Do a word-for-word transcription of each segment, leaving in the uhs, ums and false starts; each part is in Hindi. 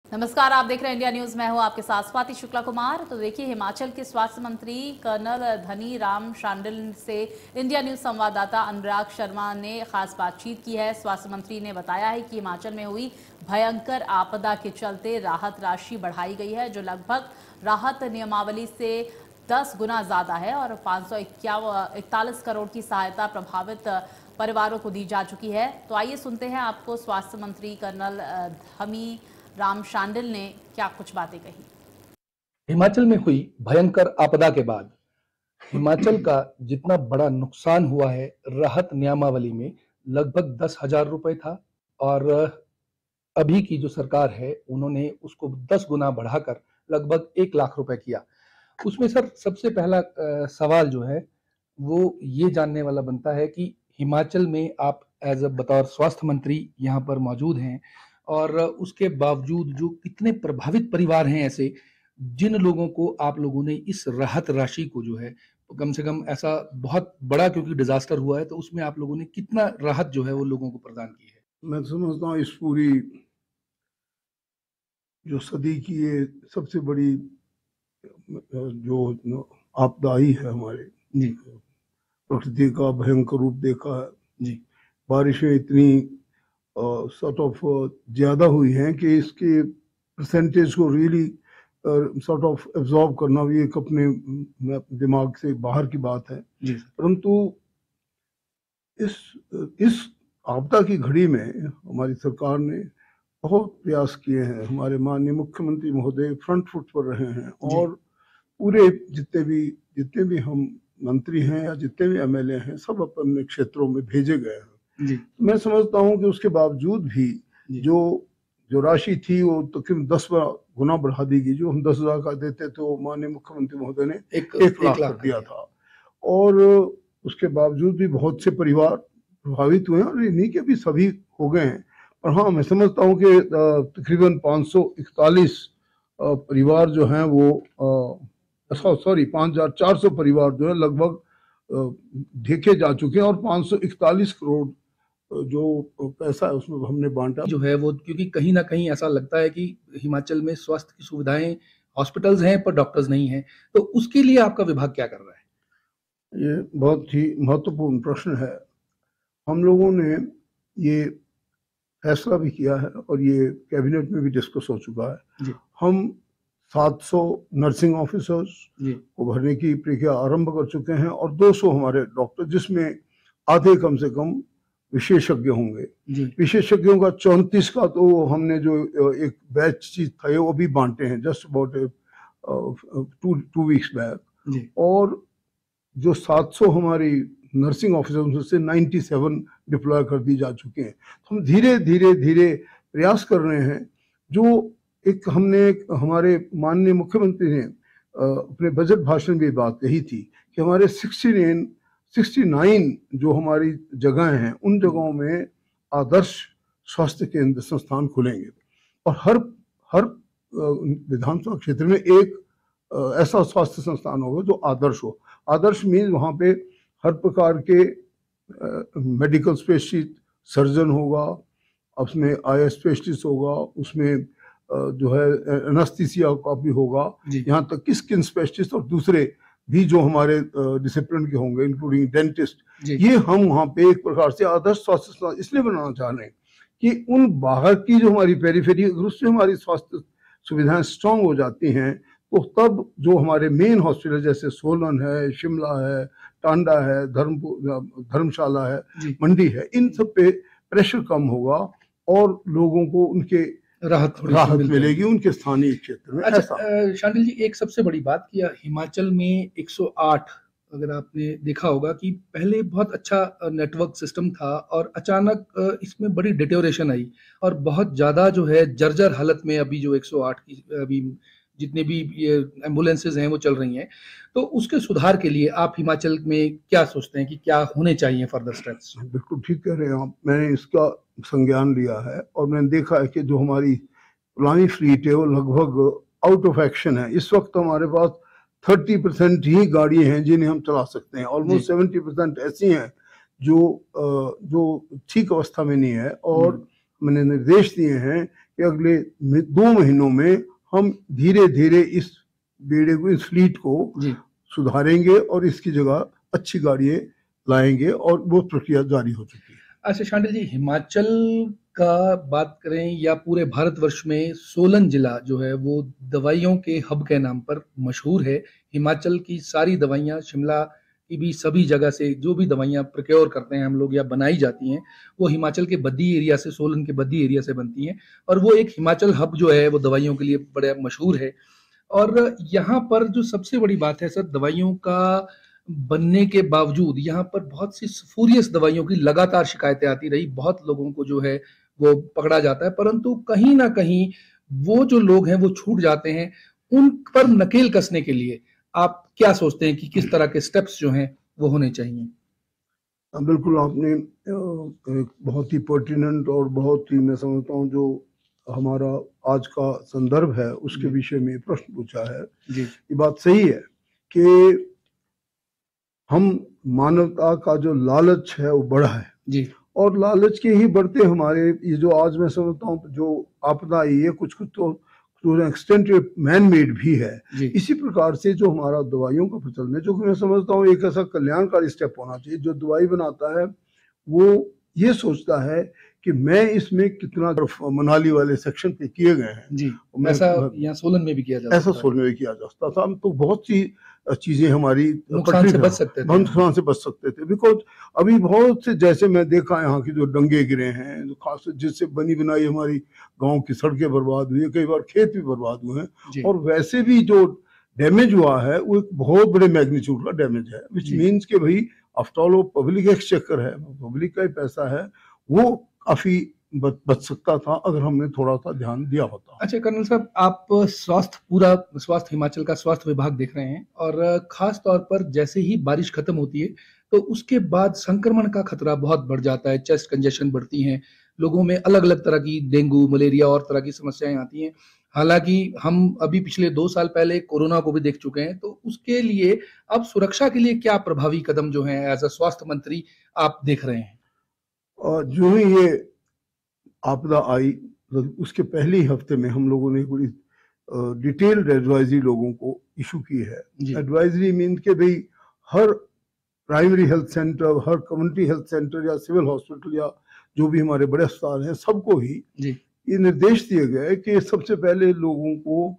नमस्कार, आप देख रहे हैं इंडिया न्यूज। मैं हूं आपके साथ स्वाति शुक्ला कुमार। तो देखिए, हिमाचल के स्वास्थ्य मंत्री कर्नल धनी राम शांडिल से इंडिया न्यूज संवाददाता अनुराग शर्मा ने खास बातचीत की है। स्वास्थ्य मंत्री ने बताया है कि हिमाचल में हुई भयंकर आपदा के चलते राहत राशि बढ़ाई गई है, जो लगभग राहत नियमावली से दस गुना ज्यादा है और पाँच सौ इकतालीस करोड़ की सहायता प्रभावित परिवारों को दी जा चुकी है। तो आइए सुनते हैं आपको स्वास्थ्य मंत्री कर्नल धनी राम शांडिल ने क्या कुछ बातें कही। हिमाचल में हुई भयंकर आपदा के बाद हिमाचल का जितना बड़ा नुकसान हुआ है, राहत नियमावली में लगभग दस हजार रुपए था और अभी की जो सरकार है उन्होंने उसको दस गुना बढ़ाकर लगभग एक लाख रुपए किया। उसमें सर सबसे पहला आ, सवाल जो है वो ये जानने वाला बनता है कि हिमाचल में आप एज अ बतौर स्वास्थ्य मंत्री यहाँ पर मौजूद हैं और उसके बावजूद जो कितने प्रभावित परिवार हैं ऐसे, जिन लोगों को आप लोगों ने इस राहत राशि को जो है कम से कम ऐसा बहुत बड़ा, क्योंकि डिजास्टर हुआ है तो उसमें आप लोगों ने कितना राहत जो है वो लोगों को प्रदान की है? मैं समझता हूँ इस पूरी जो सदी की ये सबसे बड़ी जो आपदा आई है हमारे जी, प्रकृति का भयंकर रूप देखा है जी, बारिशें इतनी सॉर्ट ऑफ ज़्यादा हुई हैं कि इसके परसेंटेज को रियली सॉर्ट ऑफ एब्जॉर्ब करना भी एक अपने दिमाग से बाहर की बात है। परंतु इस इस आपदा की घड़ी में हमारी सरकार ने बहुत प्रयास किए हैं। हमारे माननीय मुख्यमंत्री महोदय फ्रंट फुट पर रहे हैं और पूरे जितने भी जितने भी हम मंत्री हैं या जितने भी एमएलए हैं सब अपने क्षेत्रों में भेजे गए हैं। जी। मैं समझता हूं कि उसके बावजूद भी जो जो राशि थी वो तकरीबन दस गुना बढ़ा दी गई। जो हम दस हजार का देते थे वो माननीय मुख्यमंत्री महोदय ने एक, एक लाख कर दिया था और उसके बावजूद भी बहुत से परिवार प्रभावित हुए हैं और नहीं कि अभी सभी हो गए हैं। और हाँ, मैं समझता हूँ कि तकरीबन पाँच सौ इकतालीस परिवार जो हैं वो सॉरी पाँच हजार चार सौ परिवार जो है लगभग देखे जा चुके हैं और पाँच सौ इकतालीस करोड़ जो पैसा है उसमें हमने बांटा जो है वो, क्योंकि कहीं ना कहीं ऐसा लगता है कि हिमाचल में स्वास्थ्य की सुविधाएं, हॉस्पिटल्स हैं पर डॉक्टर्स नहीं हैं, तो उसके लिए आपका विभाग क्या कर रहा है? ये बहुत ही महत्वपूर्ण प्रश्न है। हम लोगों ने ये फैसला भी किया है और ये कैबिनेट में भी डिस्कस हो चुका है। हम सात सौ नर्सिंग ऑफिसर्स को भरने की प्रक्रिया आरंभ कर चुके हैं और दो सौ हमारे डॉक्टर, जिसमें आधे कम से कम विशेषज्ञ होंगे। विशेषज्ञों का चौंतीस का तो हमने जो एक बैच चीज था वो भी बांटे हैं just about two two weeks back. और जो सात सौ हमारी नर्सिंग ऑफिसर्स से सत्तानवे डिप्लॉय कर दी जा चुके हैं। तो हम धीरे धीरे धीरे प्रयास कर रहे हैं। जो एक हमने एक हमारे माननीय मुख्यमंत्री ने अपने बजट भाषण में बात कही थी कि हमारे उनहत्तर उनहत्तर जो हमारी जगहें हैं उन जगहों में आदर्श स्वास्थ्य केंद्र संस्थान खुलेंगे और हर हर विधानसभा क्षेत्र में एक ऐसा स्वास्थ्य संस्थान होगा जो आदर्श हो। आदर्श मीन वहाँ पे हर प्रकार के मेडिकल स्पेशलिस्ट, सर्जन होगा, उसमें आई स्पेशलिस्ट होगा, उसमें जो है एनेस्थीसिया का भी होगा, यहाँ तक कि स्किन स्पेशलिस्ट और दूसरे भी जो हमारे डिसिप्लिन के होंगे इंक्लूडिंग डेंटिस्ट। ये हम वहाँ पे एक प्रकार से आदर्श स्वास्थ्य इसलिए बनाना चाह रहे हैं कि उन बाहर की जो हमारी पेरिफेरी, अगर उससे हमारी स्वास्थ्य सुविधाएं स्ट्रांग हो जाती हैं तो तब जो हमारे मेन हॉस्पिटल जैसे सोलन है, शिमला है, टांडा है, धर्मपुर धर्मशाला है, मंडी है, इन सब पे प्रेशर कम होगा और लोगों को उनके राहत राहत मिलेगी उनके स्थानीय क्षेत्र में। अच्छा शांडिल जी, एक सबसे बड़ी बात कि हिमाचल में एक सौ आठ, अगर आपने देखा होगा कि पहले बहुत अच्छा नेटवर्क सिस्टम था और अचानक इसमें बड़ी डिटेरियोरेशन आई और बहुत ज़्यादा जो है जर्जर हालत में अभी जो एक सौ आठ की अभी जितने भी ये एम्बुलेंसेज हैं वो चल रही हैं। तो उसके सुधार के लिए आप हिमाचल में क्या सोचते हैं कि क्या होने चाहिए फर्दर स्टेप्स? बिल्कुल ठीक कह रहे हैं आप। मैंने इसका संज्ञान लिया है और मैंने देखा है कि जो हमारी पुरानी फ्लीट है वो लगभग आउट ऑफ एक्शन है। इस वक्त हमारे पास तीस परसेंट ही गाड़ी हैं जिन्हें हम चला सकते हैं। ऑलमोस्ट सत्तर परसेंट ऐसी हैं जो जो ठीक अवस्था में नहीं है और मैंने निर्देश दिए हैं कि अगले दो महीनों में हम धीरे धीरे इस बेड़े को, इस फ्लीट को जी सुधारेंगे और इसकी जगह अच्छी गाड़ियां लाएंगे और वो प्रक्रिया जारी हो चुकी है। अच्छा शांडिल जी, हिमाचल का बात करें या पूरे भारतवर्ष में सोलन जिला जो है वो दवाइयों के हब के नाम पर मशहूर है। हिमाचल की सारी दवाइयाँ, शिमला की भी सभी जगह से जो भी दवाइयाँ प्रोक्योर करते हैं हम लोग या बनाई जाती हैं, वो हिमाचल के बद्दी एरिया से, सोलन के बद्दी एरिया से बनती हैं। और वो एक हिमाचल हब जो है वो दवाइयों के लिए बड़ा मशहूर है। और यहाँ पर जो सबसे बड़ी बात है सर, दवाइयों का बनने के बावजूद यहाँ पर बहुत सी स्फूरियस दवाइयों की लगातार शिकायतें आती रही। बहुत लोगों को जो है वो पकड़ा जाता है, परंतु कहीं ना कहीं वो जो लोग हैं वो छूट जाते हैं। उन पर नकेल कसने के लिए आप क्या सोचते हैं कि किस तरह के स्टेप्स जो हैं वो होने चाहिए? बिल्कुल, आपने एक बहुत ही पर्टिनेंट और बहुत ही, मैं समझता हूँ, जो हमारा आज का संदर्भ है उसके विषय में प्रश्न पूछा है। जी ये बात सही है कि हम मानवता का जो लालच है वो बढ़ा है जी और लालच के ही बढ़ते हमारे ये जो आज मैं समझता हूँ जो आपदा आई है, कुछ कुछ तो टू एक्सटेंट मैन मेड भी है। इसी प्रकार से जो हमारा दवाइयों का प्रचलन है, जो कि मैं समझता हूँ एक ऐसा कल्याणकारी स्टेप होना चाहिए। जो दवाई बनाता है वो ये सोचता है कि मैं इसमें कितना, मनाली वाले सेक्शन पे किए गए हैं जी, ऐसा यहाँ सोलन में भी किया जाता ऐसा सोलन में भी किया जा सकता था। हम तो बहुत सी चीजें हमारी नुकसान से बच सकते थे, नुकसान से बच सकते थे। बिकॉज अभी बहुत से, जैसे मैं देखा यहाँ की जो दंगे गिरे हैं, खास जिससे बनी बनाई हमारी गांव की सड़कें बर्बाद हुई है, कई बार खेत भी बर्बाद हुए हैं, और वैसे भी जो डैमेज हुआ है वो एक बहुत बड़े मैग्नीट्यूड का डैमेज है। विच मीन्स के भाई आफ्टर ऑल वो पब्लिक एक्सचेकर है, पब्लिक का ही पैसा है, वो काफी बच सकता था अगर हमने थोड़ा सा ध्यान दिया होता। अच्छा कर्नल साहब, आप स्वास्थ्य, पूरा स्वास्थ्य, हिमाचल का स्वास्थ्य विभाग देख रहे हैं, और खास तौर पर जैसे ही बारिश खत्म होती है तो उसके बाद संक्रमण का खतरा बहुत बढ़ जाता है। चेस्ट कंजेशन बढ़ती हैं, लोगों में अलग अलग तरह की डेंगू, मलेरिया और तरह की समस्याएं आती हैं। हालांकि हम अभी पिछले दो साल पहले कोरोना को भी देख चुके हैं, तो उसके लिए अब सुरक्षा के लिए क्या प्रभावी कदम जो है एज अ स्वास्थ्य मंत्री आप देख रहे हैं? और जो ही ये आपदा आई उसके पहले ही हफ्ते में हम लोगों ने पूरी डिटेल्ड एडवाइजरी लोगों को इशू की है। एडवाइजरी मीन के भाई हर प्राइमरी हेल्थ सेंटर, हर कम्युनिटी हेल्थ सेंटर या सिविल हॉस्पिटल या जो भी हमारे बड़े अस्पताल हैं, सबको ही ये निर्देश दिए गए कि सबसे पहले लोगों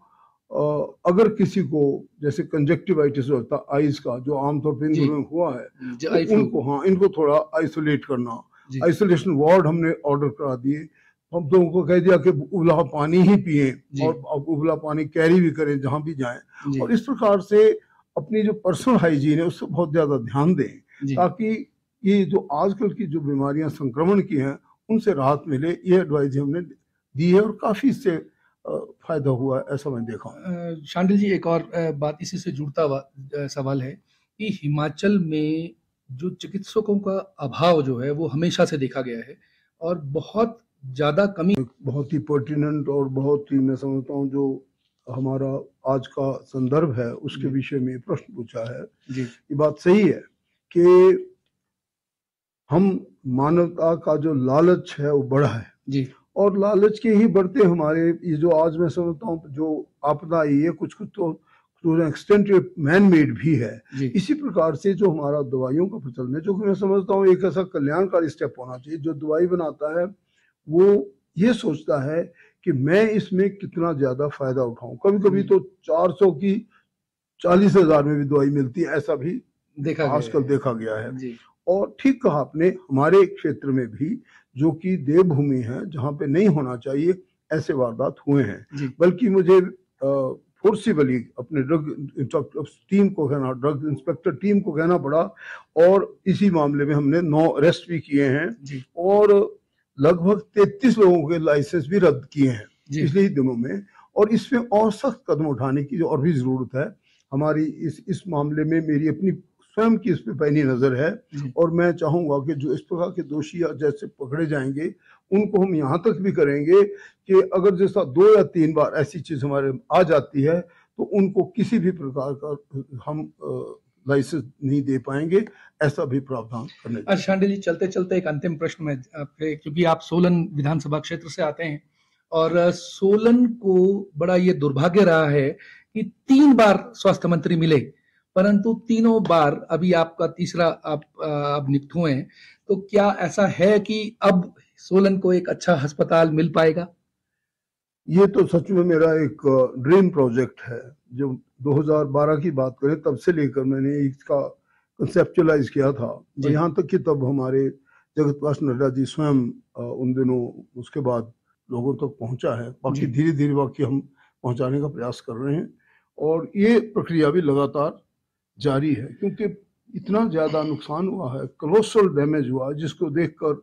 को अगर किसी को जैसे कंजक्टिवाइटिस होता है आईज का, जो आमतौर पर इन दिनों हुआ है, तो उनको हाँ इनको थोड़ा आइसोलेट करना। आइसोलेशन वार्ड हमने ऑर्डर करा दिए। हम लोगों को कह दिया कि उबला पानी ही पिए और उबला पानी कैरी भी करें जहां भी जाएं, और इस प्रकार से अपनी जो पर्सनल हाइजीन है उससे बहुत ज्यादा ध्यान दें, ताकि ये जो आजकल की जो बीमारियां संक्रमण की हैं उनसे राहत मिले। ये एडवाइस हमने दी है और काफी इससे फायदा हुआ है, ऐसा मैं देखा हूँ। शांडिल जी, एक और बात इसी से जुड़ता हुआ सवाल है कि हिमाचल में जो चिकित्सकों का अभाव जो है वो हमेशा से देखा गया है और बहुत ज्यादा कमी। बहुत ही पर्टिनेंट और बहुत ही, मैं समझता हूँ, जो हमारा आज का संदर्भ है उसके विषय में प्रश्न पूछा है। जी ये बात सही है कि हम मानवता का जो लालच है वो बढ़ा है जी, और लालच के ही बढ़ते हमारे ये जो आज मैं समझता हूँ जो आपदा आई है, कुछ कुछ तो टू एक्सटेंट मैन मेड भी है। इसी प्रकार से जो हमारा दवाइयों का प्रचलन है, जो कि मैं समझता हूँ एक ऐसा कल्याणकारी स्टेप होना चाहिए। जो दवाई बनाता है वो ये सोचता है कि मैं इसमें कितना ज्यादा फायदा उठाऊं। कभी कभी तो चार सौ की चालीस हजार में भी दवाई मिलती है, ऐसा भी देखा आजकल देखा गया है जी। और ठीक कहा आपने, हमारे क्षेत्र में भी जो कि देवभूमि है, जहाँ पे नहीं होना चाहिए ऐसे वारदात हुए हैं। बल्कि मुझे फोर्सिबली अपने ड्रग टीम को कहना, ड्रग इंस्पेक्टर टीम को कहना पड़ा, और इसी मामले में हमने नौ अरेस्ट भी किए हैं और लगभग तैतीस लोगों के लाइसेंस भी रद्द किए हैं पिछले ही दिनों में। और इसमें और सख्त कदम उठाने की जो और भी जरूरत है। हमारी इस इस मामले में मेरी अपनी स्वयं की इस पे पैनी नजर है, और मैं चाहूंगा कि जो इस प्रकार के दोषी जैसे पकड़े जाएंगे उनको हम यहाँ तक भी करेंगे कि अगर जैसा दो या तीन बार ऐसी चीज हमारे आ जाती है तो उनको किसी भी प्रकार का हम लाइसेंस नहीं दे पाएंगे, ऐसा भी प्रावधान करने। अच्छा शांडिल जी, चलते चलते एक अंतिम प्रश्न में आपके, क्योंकि आप सोलन विधानसभा क्षेत्र से आते हैं और सोलन को बड़ा ये दुर्भाग्य रहा है कि तीन बार स्वास्थ्य मंत्री मिले, परंतु तीनों बार, अभी आपका तीसरा आप अब नियुक्त हुए हैं, तो क्या ऐसा है कि अब सोलन को एक अच्छा अस्पताल मिल पाएगा? ये तो सच में मेरा एक ड्रीम प्रोजेक्ट है। जब दो हज़ार बारह की बात करें तब से लेकर मैंने इसका कंसेप्चुलाइज किया था, और यहाँ तक कि तब हमारे जगत प्रकाश नड्डा जी स्वयं उन दिनों उसके बाद लोगों तक पहुंचा है। बाकी धीरे धीरे बाकी हम पहुंचाने का प्रयास कर रहे हैं, और ये प्रक्रिया भी लगातार जारी है, क्योंकि इतना ज़्यादा नुकसान हुआ है, कोलोसल डैमेज हुआ, जिसको देखकर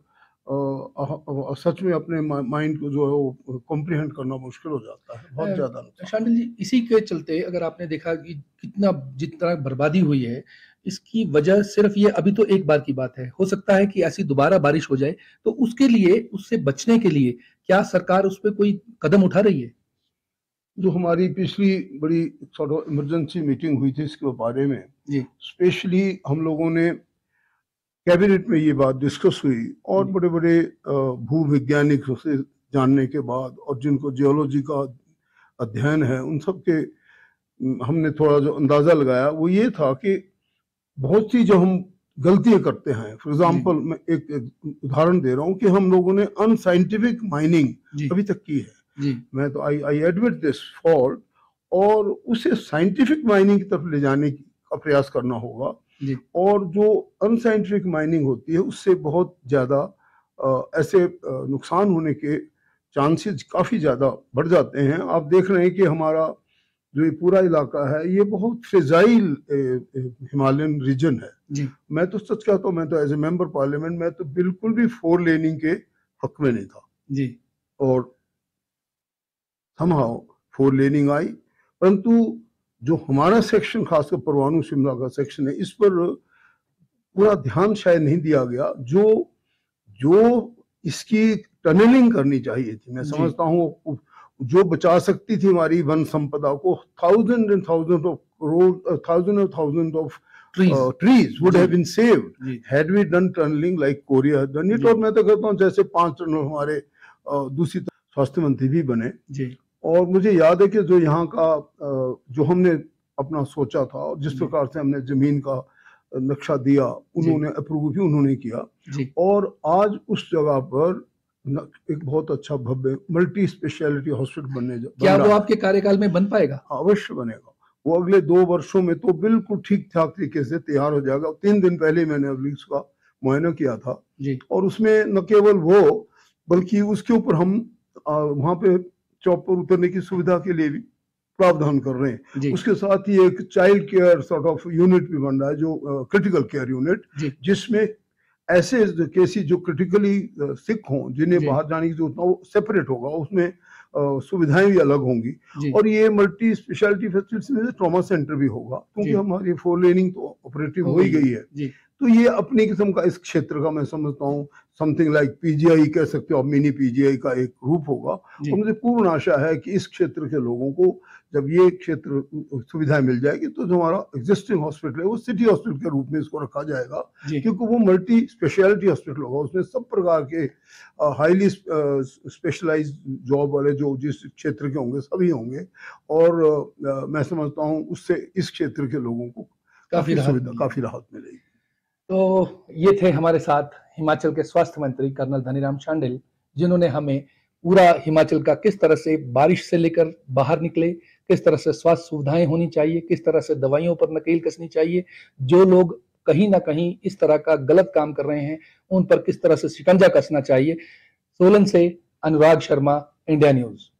सच में अपने माइंड को जो है वो कॉम्प्रिहेंड करना मुश्किल हो जाता है, बहुत ज़्यादा। शांडिल जी, इसी के चलते अगर आपने देखा कि कितना जितना बर्बादी हुई है, इसकी वजह सिर्फ ये अभी तो एक बार की बात है, हो सकता है कि ऐसी दोबारा बारिश हो जाए, तो उसके लिए, उससे बचने के लिए क्या सरकार उस पर कोई कदम उठा रही है? जो हमारी पिछली बड़ी सॉर्ट ऑफ इमरजेंसी मीटिंग हुई थी इसके बारे में, स्पेशली हम लोगों ने कैबिनेट में ये बात डिस्कस हुई, और बड़े बड़े भू वैज्ञानिक से जानने के बाद, और जिनको जियोलॉजी का अध्ययन है, उन सब के हमने थोड़ा जो अंदाज़ा लगाया वो ये था कि बहुत सी जो हम गलतियां करते हैं, फॉर एग्जांपल मैं एक, एक उदाहरण दे रहा हूँ कि हम लोगों ने अनसाइंटिफिक माइनिंग अभी तक की है। जी। मैं तो I I admit this fault, और उसे साइंटिफिक माइनिंग की तरफ ले जाने का प्रयास करना होगा। जी। और जो अनसाइंटिफिक माइनिंग होती है उससे बहुत ज़्यादा ऐसे नुकसान होने के चांसेस काफ़ी ज़्यादा बढ़ जाते हैं। आप देख रहे हैं कि हमारा जो ये पूरा इलाका है ये बहुत फ्रेजाइल हिमालयन रीजन है। जी। मैं तो सच कहता हूँ, मैं तो एज ए मेंबर पार्लियामेंट मैं तो बिल्कुल भी फोर लेनिंग के हक में नहीं था। जी। और समहाउ फोर लेनिंग आई, परंतु जो हमारा सेक्शन, खासकर परवाणू शिमला का सेक्शन है, इस पर पूरा ध्यान शायद नहीं दिया गया। जो जो इसकी टनलिंग करनी चाहिए थी, मैं समझता हूँ जो बचा सकती थी हमारी वन संपदा को, thousand and thousand of crore, thousand and thousand of trees would have been saved had we done tunnelling like Korea had done it. और मैं तो कहता हूँ जैसे पांच टनल हमारे दूसरी स्वास्थ्य मंत्री भी बने। जी। और मुझे याद है कि जो यहाँ का जो हमने अपना सोचा था और जिस प्रकार से हमने जमीन का नक्शा दिया, उन्होंने अप्रूव भी उन्होंने किया। जी। और आज उस जगह पर एक बहुत अच्छा भव्य मल्टी स्पेशलिटी हॉस्पिटल बनने जा क्या वो आपके कार्यकाल में बन पाएगा? अवश्य बनेगा। वो अगले दो वर्षों में तो बिल्कुल ठीक ठाक तरीके से तैयार हो जाएगा। तीन दिन पहले मैंने अभी उसका मुआयना किया था। जी। और उसमें न केवल वो बल्कि उसके ऊपर हम वहाँ पे चौक पर उतरने की सुविधा के लिए भी प्रावधान कर रहे हैं। उसके साथ ही एक child care sort of unit भी बन रहा है, जो क्रिटिकल केयर यूनिट, जिसमें ऐसे केसेस जो क्रिटिकली सिक हों, जिन्हें बाहर जाने की जरूरत ना हो, सेपरेट होगा, उसमें सुविधाएं भी अलग होंगी। और ये मल्टी स्पेशलिटी फैसिलिटी में ट्रॉमा सेंटर भी होगा, क्योंकि हमारी फोर लेनिंग तो ऑपरेटिव हो ही गई है। तो ये अपनी किस्म का इस क्षेत्र का मैं समझता हूँ समथिंग लाइक पीजीआई कह सकते हो, मिनी पीजीआई का एक रूप होगा। और मुझे पूर्ण आशा है कि इस क्षेत्र के लोगों को जब ये क्षेत्र सुविधाएं मिल जाएगी तो जो हमारा एग्जिस्टिंग हॉस्पिटल है वो सिटी हॉस्पिटल के रूप में इसको रखा जाएगा, क्योंकि वो मल्टी स्पेशलिटी हॉस्पिटल होगा। उसमें सब प्रकार के हाईली स्पेशलाइज्ड जॉब वाले जो जिस क्षेत्र के होंगे सभी होंगे। और आ, मैं समझता हूँ उससे इस क्षेत्र के लोगों को काफी सुविधा, काफी राहत मिलेगी। तो ये थे हमारे साथ हिमाचल के स्वास्थ्य मंत्री कर्नल धनीराम शांडिल, जिन्होंने हमें पूरा हिमाचल का किस तरह से बारिश से लेकर बाहर निकले, किस तरह से स्वास्थ्य सुविधाएं होनी चाहिए, किस तरह से दवाइयों पर नकेल कसनी चाहिए, जो लोग कहीं ना कहीं इस तरह का गलत काम कर रहे हैं उन पर किस तरह से शिकंजा कसना चाहिए। सोलन से अनुराग शर्मा, इंडिया न्यूज।